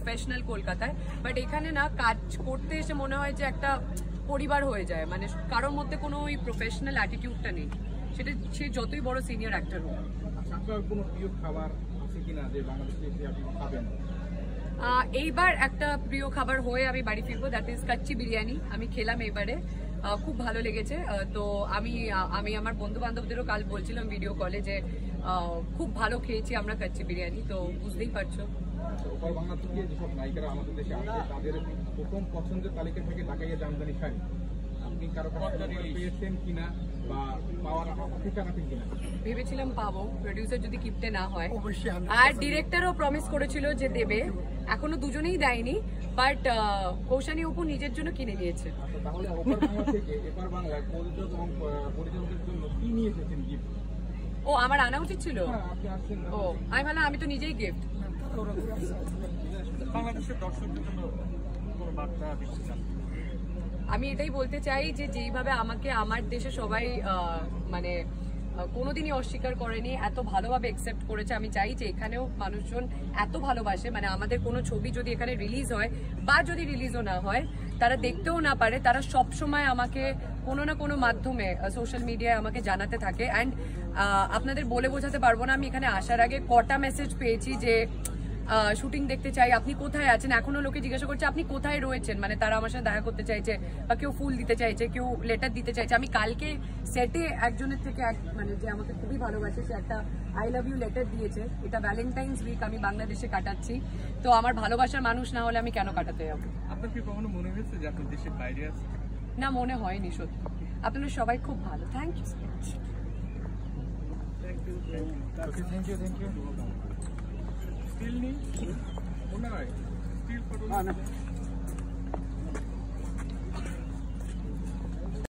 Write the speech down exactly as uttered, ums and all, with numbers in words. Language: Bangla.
প্রফেশনাল কলকাতায়, বাট এখানে না কাজ করতে এসে মনে হয় যে একটা পরিবার হয়ে যায়, মানে কারোর মধ্যে কোনো ওই প্রফেশনাল অ্যাটিটিউডটা নেই, সেটা সে যতই বড় সিনিয়র অ্যাক্টর হোক। আপনার কোনো প্রিয় খাবার আছে কিনা যে বাংলাদেশে এসে আপনি খাবেন? এইবার একটা প্রিয় খাবার হয়ে আমি বাড়ি ফিরবো, দ্যাট ইজ কাচ্চি বিরিয়ানি। আমি খেলাম এবারে, খুব ভালো লেগেছে। তো আমি আমি আমার বন্ধু বান্ধবদেরও কাল বলছিলাম ভিডিও কলে যে খুব ভালো খেয়েছি আমরা কাচ্চি বিরিয়ানি, তো বুঝতেই পারছো। ওপার বাংলা থেকে যেসব নায়িকারা আমাদের দেশে আসে তাদের প্রথম পছন্দের তালিকা থেকে ঢাকাইয়া জামদানি শাড়ি, আপনি কারো পেয়েছেন কিনা বা পাওয়ার অপেক্ষা রাখেন কিনা? ভেবেছিলাম পাবো, প্রডিউসার যদি কিপটে না হয়, আর ডিরেক্টরও প্রমিস করেছিল যে দেবে, এখনো দুজনেই দেয়নি, বাট কৌশানী অপু নিজের জন্য কিনে নিয়েছে। তাহলে ওপার বাংলা থেকে এপার বাংলায় প্রযোজক এবং পরিচালকের জন্য কি নিয়ে এসেছেন গিফট? ও আমার আনা উচিত ছিল। ও আমি ভাবলাম আমি তো নিজেই গিফট। বাংলাদেশের দর্শকদের জন্য কোনো বার্তা দিতে চান? আমি এটাই বলতে চাই যে যেইভাবে আমাকে আমার দেশে সবাই মানে কোনোদিনই অস্বীকার করেনি, এত ভালোভাবে অ্যাকসেপ্ট করেছে, আমি চাই যে এখানেও মানুষজন এত ভালোবাসে, মানে আমাদের কোনো ছবি যদি এখানে রিলিজ হয় বা যদি রিলিজও না হয়, তারা দেখতেও না পারে, তারা সব সময় আমাকে কোনো না কোনো মাধ্যমে সোশ্যাল মিডিয়ায় আমাকে জানাতে থাকে। অ্যান্ড আপনাদের বলে বোঝাতে পারবো না আমি এখানে আসার আগে কটা মেসেজ পেয়েছি যে শুটিং দেখতে চাই, আপনি কোথায় আছেন, এখনো লোকে জিজ্ঞাসা করছে আপনি কোথায় রয়েছেন, মানে তারা আমার সাথে দেখা করতে চাইছে বা কেউ ফুল দিতে চাইছে, কেউ লেটার দিতে চাইছে। আমি কালকে সেটে একজনের থেকে এক মানে যে আমাকে খুবই ভালোবাসে সে একটা আই লাভ ইউ লেটার দিয়েছে। এটা ভ্যালেন্টাইন্স উইক, আমি বাংলাদেশে কাটাচ্ছি, তো আমার ভালোবাসার মানুষ না হলে আমি কেন কাটাতে যাবো? আপনার কি কখনো মনে হয়েছে যে আপনি দেশের বাইরে আছেন? না, মনে হয়নি সত্যি। আপনারা সবাই খুব ভালো, thank you so much. Thank you thank you thank you. Still need? Una, still for